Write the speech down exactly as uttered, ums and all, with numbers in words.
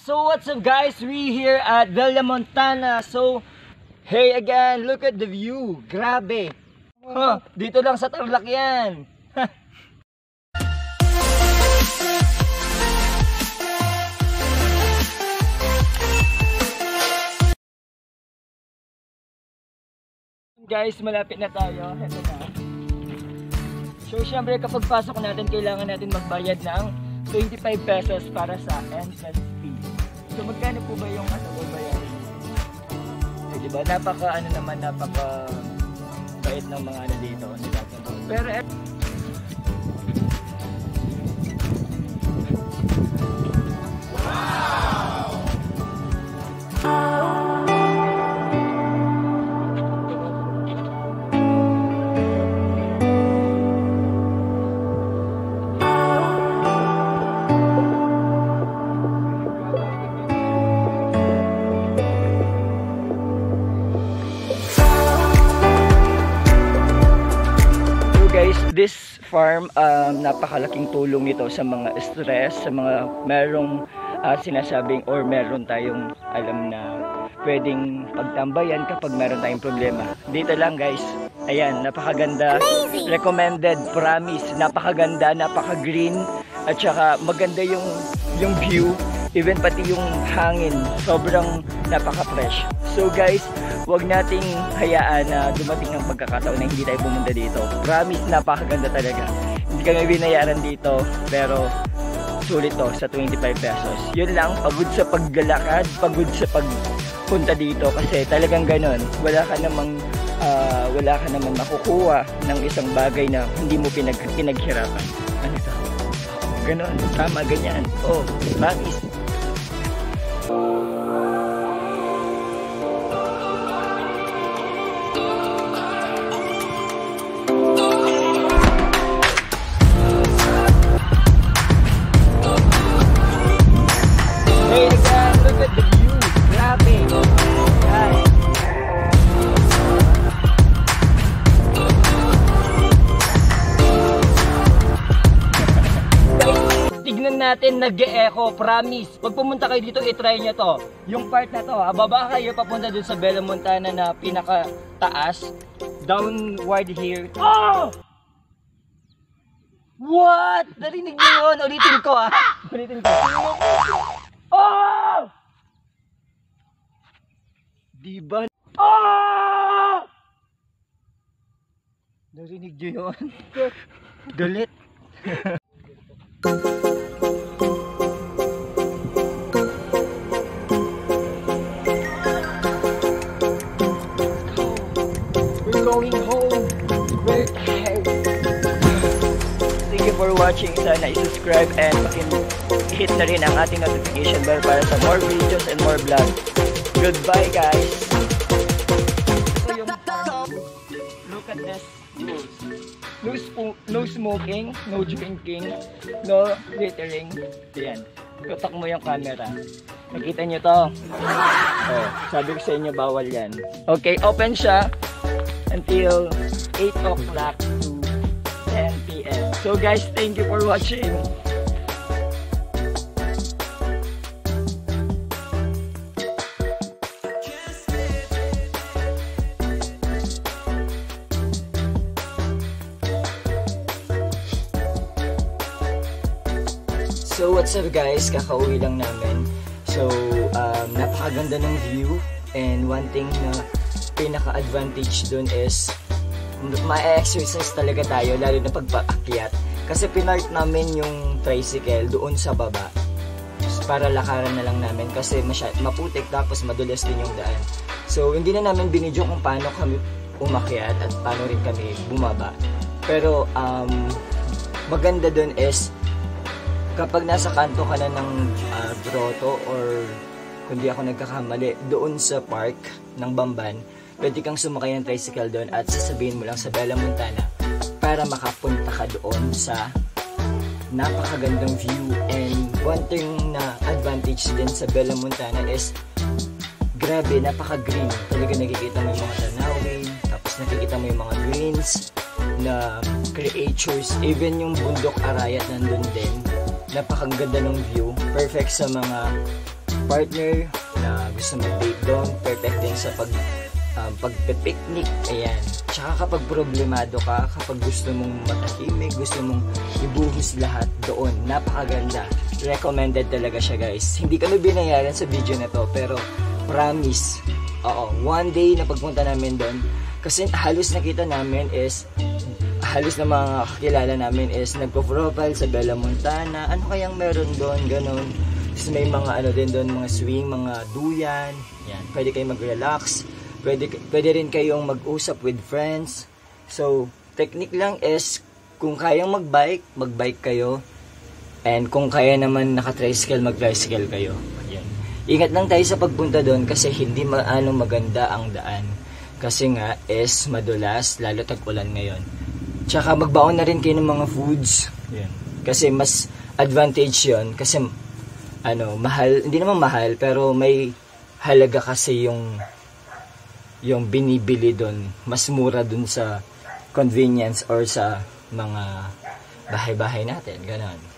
So what's up guys, we here at Bella Montana. So hey again, look at the view, grabe. Huh, dito lang sa Tarlac yan. Guys, malapit na tayo. Ito na. So syempre kapag pasok natin, kailangan natin magbayad ng twenty-five pesos para sa entrance fee. So magkano po ba yung ano ba bayaran? Eh, diba? Napaka ano naman, napaka bait ng mga ano dito. Pero eh, this farm, um, napakalaking tulong nito sa mga stress, sa mga merong uh, sinasabing or meron tayong alam na pwedeng pagtambayan kapag meron tayong problema. Dito lang guys, ayan, napakaganda, recommended, promise, napakaganda, napaka-green, at saka maganda yung, yung view, even pati yung hangin, sobrang napaka-fresh. So guys, huwag nating hayaan na dumating ng pagkakataon na hindi tayo pumunta dito. Promise, napakaganda talaga. Hindi kami binayaran dito, pero sulit to sa twenty-five pesos. Yun lang, pagod sa paggalakad, pagod sa pagpunta dito kasi talagang ganon. Wala ka namang, uh, wala ka namang makukuha ng isang bagay na hindi mo pinag pinaghirapan. Ano ito? Ganon, tama, ganyan. Oh, promise. Natin nag-e-echo, promise. Pag pumunta kayo dito, i-try nyo to. Yung part na to, ha, baba kayo papunta dun sa Bella Montana na pinaka-taas. Downward here. Oh! What? Narinig nyo yun? Ulitin ko, ha? Ulitin ko. Oh! Diba? Oh! Narinig nyo yun? Galit. Going home. We're tired. Thank you for watching. Sana i-subscribe and hit na rin ang ating notification bell para sa more videos and more vlogs. Goodbye guys. So yung look at this rules. No, no smoking, no drinking, no littering. Ayan. Tutok mo yung camera. Nakita nyo to? Oh, sabi ko sa inyo bawal yan. Okay, open siya until eight o'clock to ten p m So guys, thank you for watching. So what's up guys, kakauwi lang namin. So um, napakaganda ng view, and one thing na pinaka-advantage dun is ma-exercise talaga tayo, lalo na pagpaakyat. Kasi pinart namin yung tricycle doon sa baba para lakaran na lang namin kasi maputik tapos madulas din yung daan. So hindi na namin binidyo kung paano kami umakyat at paano rin kami bumaba. Pero um, maganda dun is kapag nasa kanto ka na ng uh, grotto or kung di ako nagkakamali, doon sa park ng Bamban, pwede kang sumakay ng tricycle doon at sasabihin mo lang sa Bella Montana para makapunta ka doon sa napakagandang view. And one thing na advantage din sa Bella Montana is grabe, napaka-green. Talaga nakikita mo yung mga tanawin, tapos nakikita mo yung mga greens na creatures. Even yung bundok Arayat nandun din. Napakaganda ng view. Perfect sa mga partner na gusto mag-date doon, perfect din sa pag um, pagpe-picnic, ayan. Tsaka kapag problemado ka, kapag gusto mong matahimik, gusto mong ibuhos lahat doon, napakaganda. Recommended talaga siya, guys. Hindi kami binayaran sa video na to, pero promise, oo, one day na pagpunta namin doon, kasi halos nakita namin is halos na mga kakilala namin is nagpo-profile sa Bella Montana. Ano kayang meron doon, ganun. Tapos may mga ano din doon, mga swing, mga duyan. Yan, pwede kayong mag-relax. Pwede, pwede rin kayong mag-usap with friends. So, technique lang is kung kayang mag-bike, mag-bike kayo. And kung kaya naman naka-tricycle, mag-tricycle kayo. Yan. Ingat lang tayo sa pagpunta doon kasi hindi maano maganda ang daan. Kasi nga is madulas, lalo tag-ulan ngayon. Tsaka magbaon na rin kayo ng mga foods. Yan. Kasi mas advantage yon kasi ano, mahal, hindi naman mahal, pero may halaga kasi yung yung binibili doon. Mas mura doon sa convenience or sa mga bahay-bahay natin. Ganon.